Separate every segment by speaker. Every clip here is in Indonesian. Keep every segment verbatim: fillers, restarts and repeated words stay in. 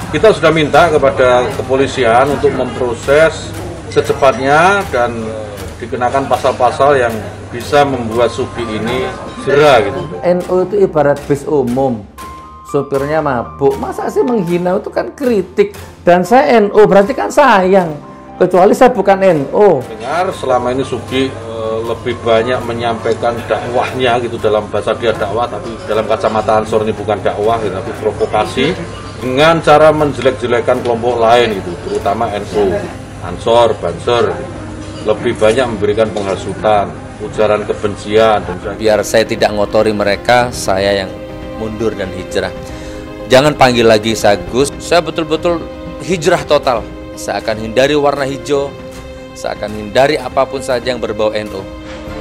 Speaker 1: Kita sudah minta kepada kepolisian untuk memproses secepatnya dan dikenakan pasal-pasal yang bisa membuat Sugi ini jera gitu.
Speaker 2: N U itu ibarat bis umum, sopirnya mabuk, masa sih menghina, itu kan kritik. Dan saya N U, berarti kan sayang, kecuali saya bukan N U.
Speaker 1: Dengar selama ini Sugi e, lebih banyak menyampaikan dakwahnya gitu, dalam bahasa dia dakwah, tapi dalam kacamata Ansor ini bukan dakwah gitu, tapi provokasi dengan cara menjelek-jelekan kelompok lain gitu, terutama N U, Ansor, Banser, lebih banyak memberikan penghasutan, ujaran kebencian. Dan
Speaker 3: biar saya tidak ngotori mereka, saya yang mundur dan hijrah. Jangan panggil lagi saya Gus, saya betul-betul hijrah total. Saya akan hindari warna hijau, saya akan hindari apapun saja yang berbau N U.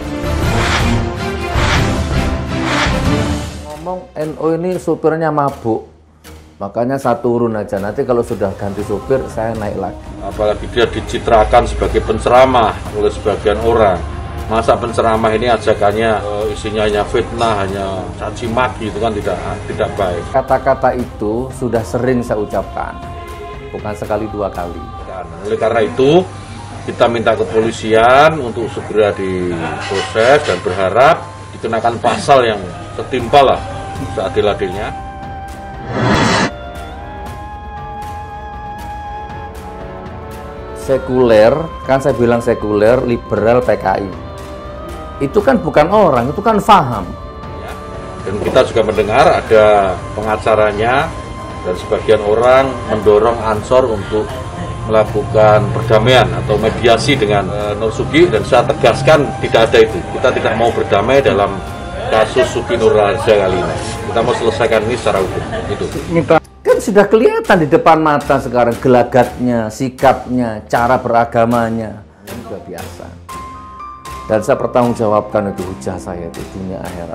Speaker 2: Ngomong N U ini supirnya mabuk, makanya saya turun aja, nanti kalau sudah ganti supir saya naik lagi.
Speaker 1: Apalagi dia dicitrakan sebagai penceramah oleh sebagian orang. Masa penceramah ini ajakannya e, isinya hanya fitnah, hanya caci maki, itu kan tidak tidak baik.
Speaker 2: Kata-kata itu sudah sering saya ucapkan, bukan sekali dua kali.
Speaker 1: Dan oleh karena itu kita minta kepolisian untuk segera diproses dan berharap dikenakan pasal yang setimpal lah seadil-adilnya.
Speaker 2: Sekuler, kan saya bilang sekuler, liberal, P K I. Itu kan bukan orang, itu kan faham.
Speaker 1: Dan kita juga mendengar ada pengacaranya dan sebagian orang mendorong Ansor untuk melakukan perdamaian atau mediasi dengan e, Nur Sugi, dan saya tegaskan tidak ada itu. Kita tidak mau berdamai dalam kasus Sugi Nur Harja kali ini. Kita mau selesaikan ini secara hukum. Itu.
Speaker 2: Kan sudah kelihatan di depan mata sekarang gelagatnya, sikapnya, cara beragamanya. Ini sudah biasa. Dan saya pertanggungjawabkan itu hujah saya itu dunia akhirat.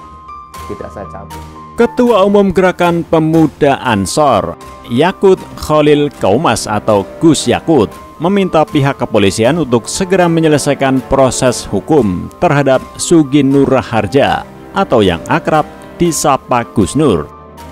Speaker 2: Tidak saya cabut.
Speaker 4: Ketua Umum Gerakan Pemuda Ansor, Yakut Khalil Kaumas atau Gus Yakut, meminta pihak kepolisian untuk segera menyelesaikan proses hukum terhadap Sugi Nur Harja atau yang akrab disapa Gus Nur.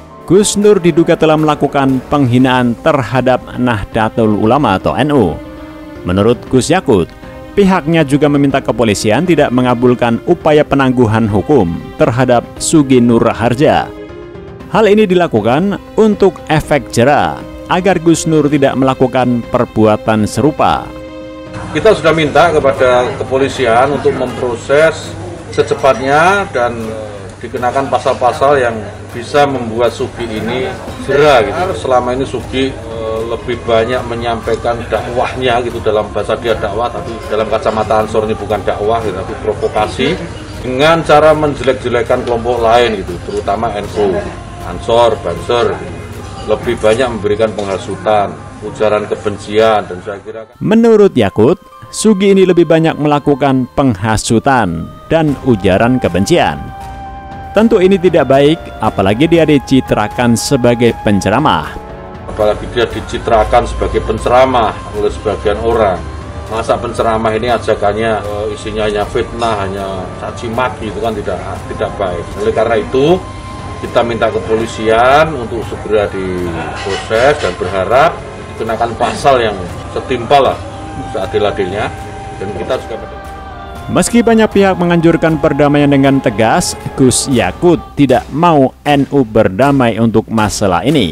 Speaker 4: Gus Nur diduga telah melakukan penghinaan terhadap Nahdlatul Ulama atau N U. Menurut Gus Yakut, pihaknya juga meminta kepolisian tidak mengabulkan upaya penangguhan hukum terhadap Sugi Nur Harja. Hal ini dilakukan untuk efek jera agar Gus Nur tidak melakukan perbuatan serupa.
Speaker 1: Kita sudah minta kepada kepolisian untuk memproses secepatnya dan dikenakan pasal-pasal yang bisa membuat Sugi ini jera gitu. Selama ini Sugi e, lebih banyak menyampaikan dakwahnya gitu, dalam bahasa dia dakwah, tapi dalam kacamata Ansor ini bukan dakwah gitu, tapi provokasi dengan cara menjelek-jelekan kelompok lain gitu, terutama N U, Ansor, Banser, lebih banyak memberikan penghasutan, ujaran kebencian. Dan saya kira
Speaker 4: menurut Yakut, Sugi ini lebih banyak melakukan penghasutan dan ujaran kebencian. Tentu ini tidak baik, apalagi dia dicitrakan sebagai penceramah.
Speaker 1: Apalagi dia dicitrakan sebagai penceramah oleh sebagian orang. Masa penceramah ini ajakannya e, isinya hanya fitnah, hanya caci maki, itu kan tidak tidak baik. Oleh karena itu kita minta kepolisian untuk segera diproses dan berharap dikenakan pasal yang setimpal lah seadil-adilnya. Dan kita juga
Speaker 4: meski banyak pihak menganjurkan perdamaian dengan tegas, Gus Yakut tidak mau N U berdamai untuk masalah ini.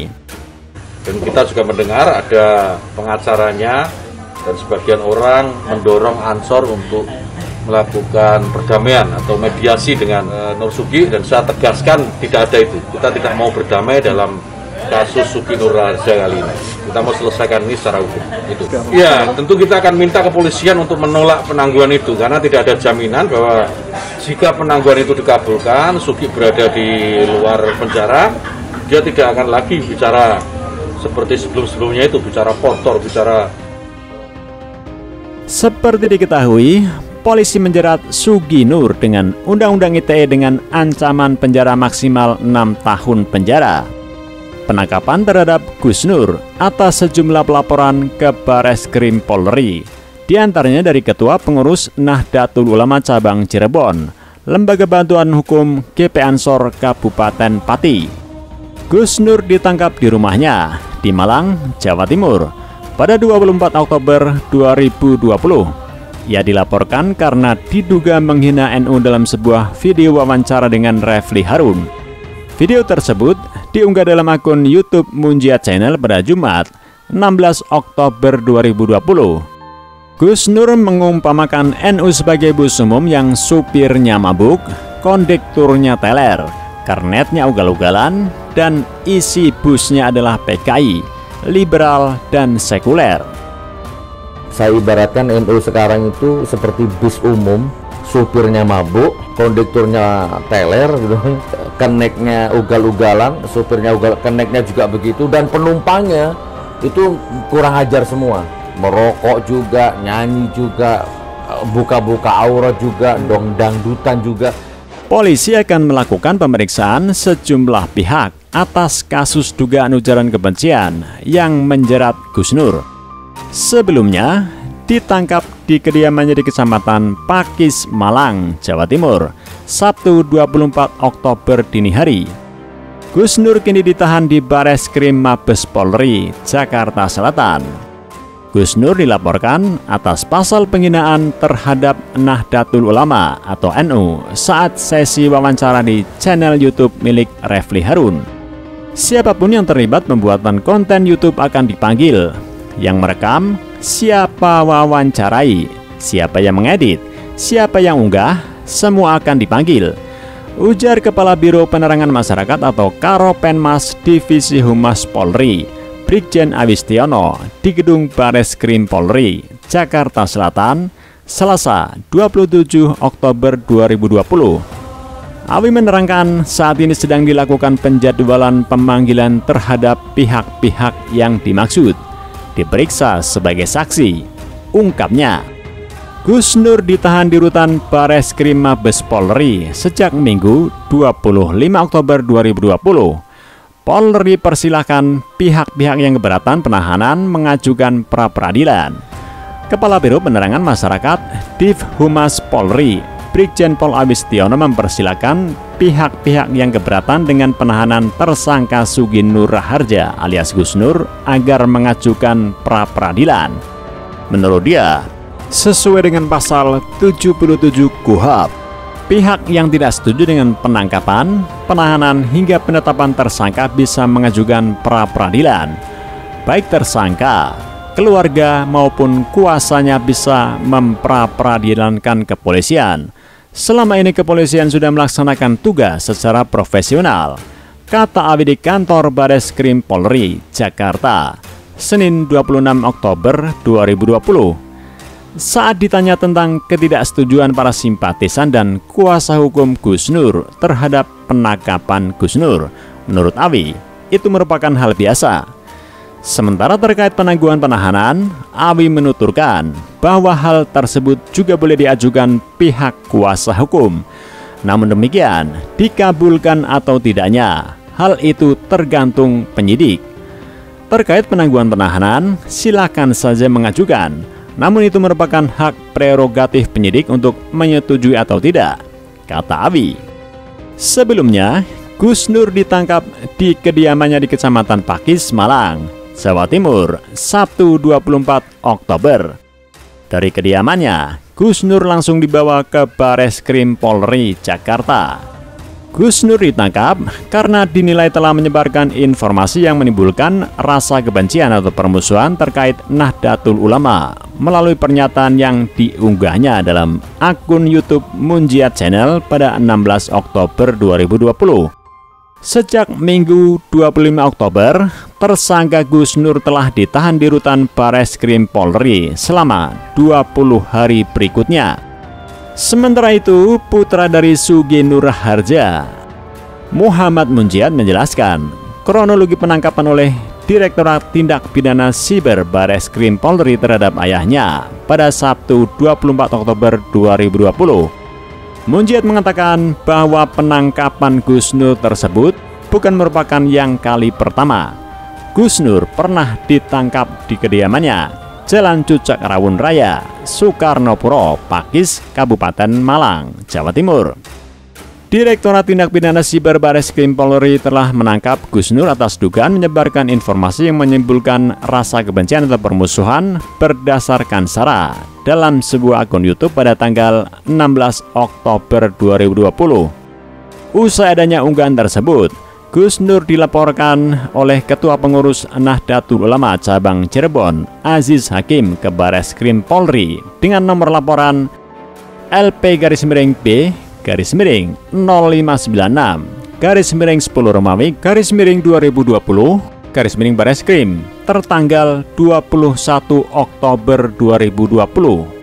Speaker 1: Dan kita juga mendengar ada pengacaranya dan sebagian orang mendorong Ansor untuk melakukan perdamaian atau mediasi dengan e, Nur Sugi, dan saya tegaskan tidak ada itu. Kita tidak mau berdamai dalam kasus Sugi Nur Harja kali ini. Kita mau selesaikan ini secara hukum. Itu. Ya, tentu kita akan minta kepolisian untuk menolak penangguhan itu, karena tidak ada jaminan bahwa jika penangguhan itu dikabulkan, Sugi berada di luar penjara, dia tidak akan lagi bicara seperti sebelum-sebelumnya itu, bicara kotor, bicara.
Speaker 4: Seperti diketahui, polisi menjerat Sugi Nur dengan Undang-Undang I T E dengan ancaman penjara maksimal enam tahun penjara. Penangkapan terhadap Gus Nur atas sejumlah pelaporan ke Bareskrim Polri, diantaranya dari Ketua Pengurus Nahdlatul Ulama Cabang Cirebon, Lembaga Bantuan Hukum G P Ansor Kabupaten Pati. Gus Nur ditangkap di rumahnya di Malang, Jawa Timur pada dua puluh empat Oktober dua ribu dua puluh. Ia dilaporkan karena diduga menghina N U dalam sebuah video wawancara dengan Refli Harun. Video tersebut diunggah dalam akun YouTube Munjiat Channel pada Jumat enam belas Oktober dua ribu dua puluh. Gus Nur mengumpamakan N U sebagai bus umum yang supirnya mabuk, kondekturnya teler, kernetnya ugal-ugalan, dan isi busnya adalah P K I, liberal, dan sekuler.
Speaker 2: Saya ibaratkan N U sekarang itu seperti bis umum, supirnya mabuk, kondekturnya teler, gitu. Keneknya ugal-ugalan, supirnya ugal, keneknya juga begitu, dan penumpangnya itu kurang ajar semua. Merokok juga, nyanyi juga, buka-buka aurat juga, dong dangdutan juga.
Speaker 4: Polisi akan melakukan pemeriksaan sejumlah pihak atas kasus dugaan ujaran kebencian yang menjerat Gus Nur. Sebelumnya ditangkap di kediamannya di Kecamatan Pakis, Malang, Jawa Timur, Sabtu dua puluh empat Oktober dini hari. Gus Nur kini ditahan di Bareskrim Mabes Polri, Jakarta Selatan. Gus Nur dilaporkan atas pasal penghinaan terhadap Nahdlatul Ulama atau N U saat sesi wawancara di channel YouTube milik Refli Harun. Siapapun yang terlibat pembuatan konten YouTube akan dipanggil. Yang merekam, siapa wawancarai, siapa yang mengedit, siapa yang unggah, semua akan dipanggil. Ujar Kepala Biro Penerangan Masyarakat atau Karopenmas Divisi Humas Polri, Brigjen Awistiono di Gedung Bareskrim Polri, Jakarta Selatan, Selasa dua puluh tujuh Oktober dua ribu dua puluh. Awi menerangkan saat ini sedang dilakukan penjadwalan pemanggilan terhadap pihak-pihak yang dimaksud, diperiksa sebagai saksi. Ungkapnya, Gus Nur ditahan di rutan Bareskrim Mabes Polri sejak Minggu dua puluh lima Oktober dua ribu dua puluh. Polri persilahkan pihak-pihak yang keberatan penahanan mengajukan pra-peradilan. Kepala Biro Penerangan Masyarakat Div Humas Polri, Brigjen Pol Awistiono mempersilahkan pihak-pihak yang keberatan dengan penahanan tersangka Sugi Nur Raharja alias Gus Nur agar mengajukan pra-peradilan. Menurut dia, sesuai dengan pasal tujuh puluh tujuh K U H P, pihak yang tidak setuju dengan penangkapan, penahanan, hingga penetapan tersangka bisa mengajukan pra-peradilan. Baik tersangka, keluarga, maupun kuasanya bisa mempra-peradilankan kepolisian. Selama ini kepolisian sudah melaksanakan tugas secara profesional, kata Awi di kantor Bareskrim Polri, Jakarta, Senin dua puluh enam Oktober dua ribu dua puluh. Saat ditanya tentang ketidaksetujuan para simpatisan dan kuasa hukum Gus Nur terhadap penangkapan Gus Nur, menurut Awi, itu merupakan hal biasa. Sementara terkait penangguhan penahanan, Awi menuturkan bahwa hal tersebut juga boleh diajukan pihak kuasa hukum. Namun demikian, dikabulkan atau tidaknya, hal itu tergantung penyidik. Terkait penangguhan penahanan, silakan saja mengajukan. Namun itu merupakan hak prerogatif penyidik untuk menyetujui atau tidak, kata Awi. Sebelumnya, Gus Nur ditangkap di kediamannya di Kecamatan Pakis, Malang, Jawa Timur, Sabtu dua puluh empat Oktober. Dari kediamannya, Gus Nur langsung dibawa ke Bareskrim Polri, Jakarta. Gus Nur ditangkap karena dinilai telah menyebarkan informasi yang menimbulkan rasa kebencian atau permusuhan terkait Nahdlatul Ulama melalui pernyataan yang diunggahnya dalam akun YouTube Munjiat Channel pada enam belas Oktober dua ribu dua puluh. Sejak Minggu dua puluh lima Oktober, tersangka Gus Nur telah ditahan di rutan Bareskrim Polri selama dua puluh hari berikutnya. Sementara itu, putra dari Sugi Nur Raharja, Muhammad Munjiat, menjelaskan kronologi penangkapan oleh Direktorat Tindak Pidana Siber Bareskrim Polri terhadap ayahnya pada Sabtu dua puluh empat Oktober dua ribu dua puluh. Munjiat mengatakan bahwa penangkapan Gus Nur tersebut bukan merupakan yang kali pertama. Gus Nur pernah ditangkap di kediamannya, Jalan Cucak Rawun Raya, Soekarnopuro, Pakis, Kabupaten Malang, Jawa Timur. Direktorat Tindak Pidana Siber Bareskrim Polri telah menangkap Gus Nur atas dugaan menyebarkan informasi yang menimbulkan rasa kebencian atau permusuhan berdasarkan sara dalam sebuah akun YouTube pada tanggal enam belas Oktober dua ribu dua puluh. Usai adanya unggahan tersebut, Gus Nur dilaporkan oleh Ketua Pengurus Nahdlatul Ulama Cabang Cirebon, Aziz Hakim, ke Bareskrim Polri dengan nomor laporan L P garis miring B garis miring nol lima sembilan enam garis miring sepuluh Romawi garis miring dua ribu dua puluh garis miring Bareskrim tertanggal dua puluh satu Oktober dua ribu dua puluh.